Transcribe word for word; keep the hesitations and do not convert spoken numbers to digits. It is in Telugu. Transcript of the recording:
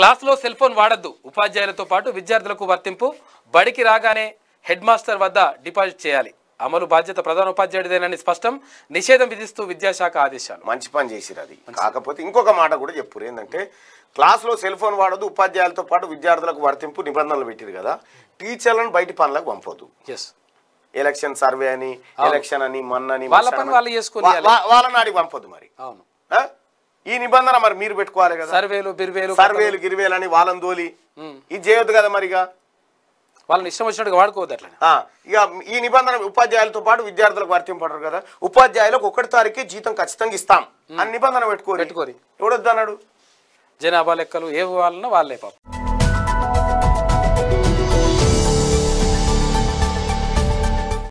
క్లాసులో సెల్ ఫోన్ వాడద్దు, ఉపాధ్యాయులతో పాటు విద్యార్థులకు వర్తింపు, బడికి రాగానే హెడ్ మాస్టర్ వద్ద డిపాజిట్ చేయాలి, అమలు బాధ్యత ప్రధాన ఉపాధ్యాయుడిదేనని స్పష్టం, నిషేధం విధిస్తూ విద్యాశాఖ ఆదేశాలు. మంచి పని చేసిరు. అది కాకపోతే ఇంకొక మాట కూడా చెప్పురు, ఏంటంటే క్లాసులో సెల్ ఫోన్ వాడద్దు, ఉపాధ్యాయులతో పాటు విద్యార్థులకు వర్తింపు నిబంధనలు పెట్టిరు కదా, టీచర్లను బయటి పనులకు పంపొద్దు. ఎలక్షన్ సర్వే అని, ఎలక్షన్ అని, మొన్నని వాళ్ళని ఆడికి పంపొద్దు. మరి ఈ నిబంధన మరి మీరు పెట్టుకోవాలి కదా, సర్వేలు బిర్వేలు సర్వేలు గిరివేలు అని వాళ్ళని దోలి ఇది చేయొద్దు కదా. మరిగా వాళ్ళని ఇష్టం వచ్చినట్టుగా వాడుకోవద్దు అట్లా. ఇక ఈ నిబంధన ఉపాధ్యాయులతో పాటు విద్యార్థులకు వర్తింపడరు కదా, ఉపాధ్యాయులకు ఒకటి తారీఖు జీతం ఖచ్చితంగా ఇస్తాం అని నిబంధన పెట్టుకోరు. పెట్టుకోరు ఎవడొద్దు అన్నాడు? జనాభా లెక్కలు ఏ వాళ్ళన వాళ్ళే పాపం.